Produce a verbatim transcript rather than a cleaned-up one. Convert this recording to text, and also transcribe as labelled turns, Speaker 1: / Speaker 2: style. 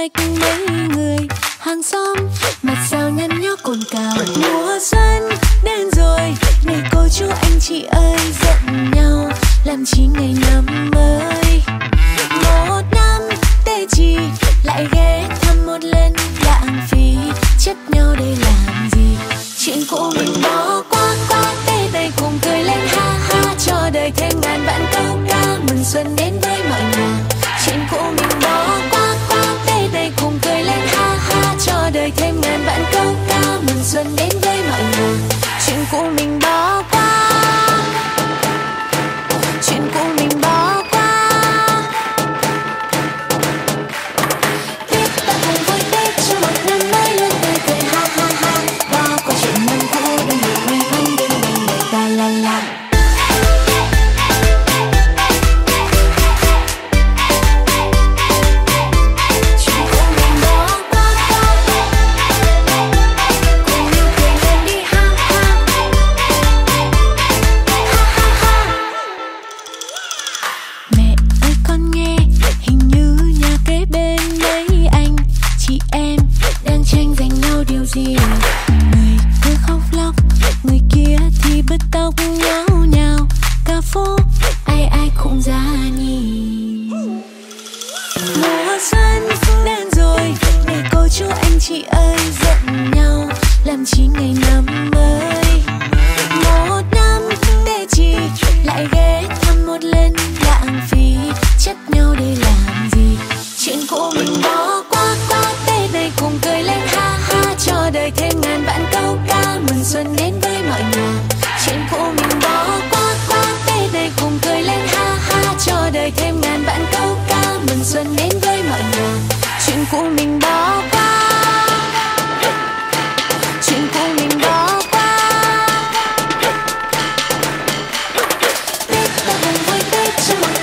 Speaker 1: cách mấy người hàng xóm, mặt sao nhăn nhó cồn cào. Mùa xuân đến rồi, này cô chú anh chị ơi giận nhau làm chi ngày năm mới. Một năm tê chỉ lại ghé thăm một lần lãng phí, chất nhau đây làm gì? Chuyện cũ mình bỏ qua qua, tê đây cùng cười lên ha ha, cho đời thêm ngàn vạn câu ca mừng xuân đến với mọi người. Chuyện cũ mình bỏ qua qua, tê đây cùng cười lên ha ha, cho đời thêm ngàn vạn câu ca mừng xuân đến với mọi người. Chuyện cũ mình bỏ qua, chuyện cũ mình bỏ qua. Biết ta cùng vui Tết cho một năm mới luôn tươi cười ha ha ha, bỏ qua chuyện năm cũ đừng được may mắn đến ngày đời ta la la. Gì? Người cứ khóc lóc, người kia thì bứt tóc nháo nhào, cả phố ai ai cũng ra nhìn. Mùa xuân đến rồi, này cô chú anh chị ơi giận nhau làm chi ngày năm mới. Một năm tê chỉ lại ghé thăm một lần lãng phí, chất nhau đây làm gì? Chuyện cũ mình bỏ qua qua, tê đây cùng cười lên ha ha, cho đời thêm ngàn vạn câu ca mừng xuân đến với mọi người. Chuyện cũ mình bỏ qua qua, tê đây cùng cười lên ha ha, cho đời thêm ngàn vạn câu ca mừng xuân đến với mọi người. Chuyện cũ mình bỏ qua, chuyện cũ mình bỏ qua. Tết ta cùng vui Tết cho mọi